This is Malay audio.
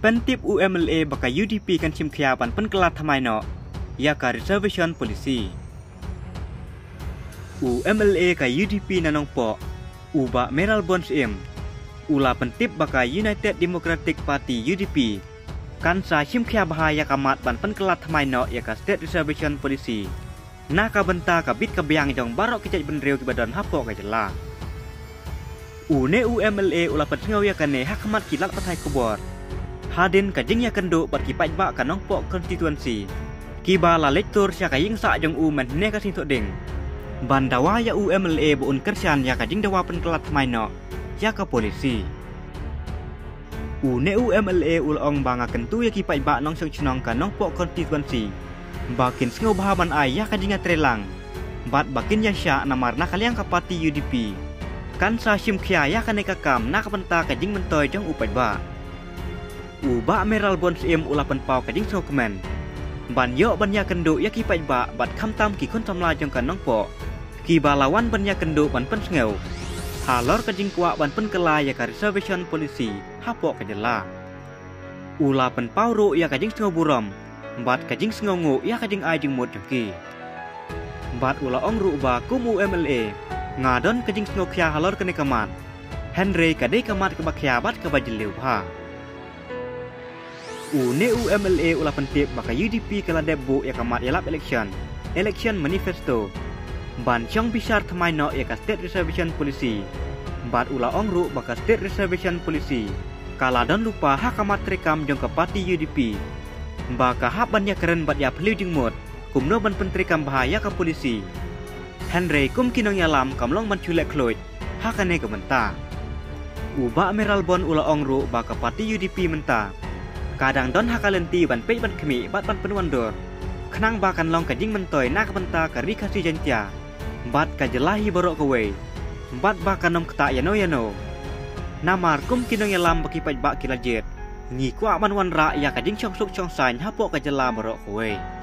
Pentip UMLA baka UDP kan chim khiapan penkelat thamai no ya ka reservation policy UMLA ka UDP nanong po uba Meral Bonds ula pentip baka United Democratic Party UDP kan sa chim khia bahaya kamat ban penkelat thamai no ya ka state reservation policy na ka benta ka bit ka biang jong barok kicaj benreu ki badan hapo ka jela UMLA ula petngau ya kane hakamat kilat patai kubor Hadin kajing ya kendo bat ki pajba kanong po konstituensi kiba la lektor sya kaying sa jong men ne ka sing ding bandawa ya UMLA buun kersian ya kajing dawa penkelat thamai no ya ka polisi UMLA ulong banga kentu ya ki pajba nong song chnong kanong po konstituensi bakin sngau bahaban ai ya kajinga trelang bat bakin ya sya namar na kaliang ka parti UDP kan sa sim khia ya kaneka kam na kapenta kajing mentoy jong upajba uba Meral Bonds ulapan pau kajing sngau kemen ban yo ban ya kendo ya ki pajba bat khamtam ki kon tamla jong kanong po ki balawan ban ya kendo ban pen sngau halor kajing kwa ban pen kela ya ka reservation policy hapo kajela ulapan pau ro ya kajing sngau burom bat kajing sngau ngo ya kajing ai jing mot jengki bat ula ong ru ba kum UMLA ngadon kajing sngau khia halor kene kamat Henry kadai kamat ke bakhia bat ke bajeliu ha UMLA ula pentip baka UDP kala debu ya kamat yalap election manifesto ban chong bisar thamai no ya ka state reservation policy bat ula ong ru baka state reservation policy kala don lupa hakamat rekam jong ka parti UDP baka haban ya keren bat ya phliu jing mot kumno ban pentrikam bahaya ka polisi Henry kum kinong yalam kamlong ban chulek khloit hakane ka menta uba Meral Bond ula ong ru baka parti UDP menta kadang don hakalenti ban pei ban khmi bat ban penwan dor khnang ba kan long kajing mentoy na ka benta ka rikasi jantia bat ka jelahi borok kowe bat ba kanom kta yano namar kum kinong yalam baki pajba kilajet ngi kwa ban wan ra ya kajing chong suk chong sain hapo ka jela borok kowe